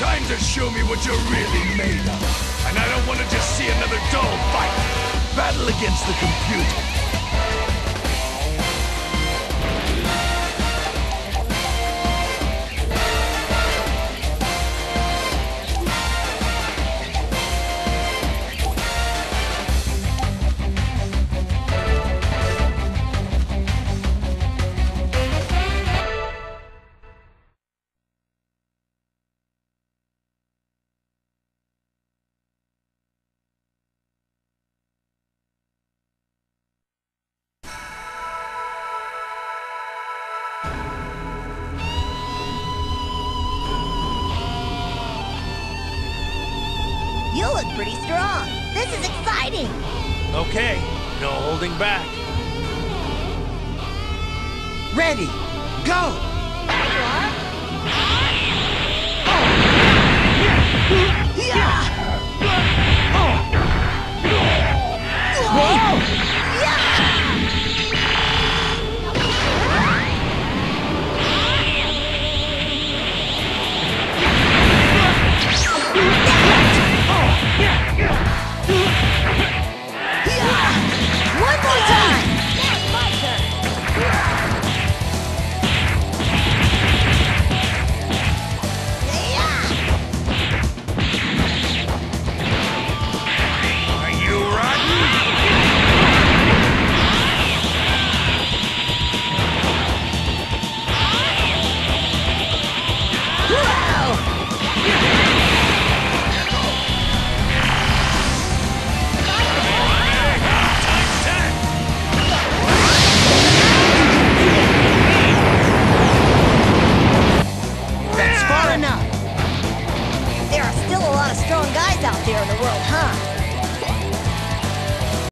Time to show me what you're really made of. And I don't want to just see another dull fight. Battle against the computer. You look pretty strong. This is exciting. Okay, no holding back. Ready, go! One more time. Now my turn. Are you rotten? That's far enough. There are still a lot of strong guys out there in the world, huh?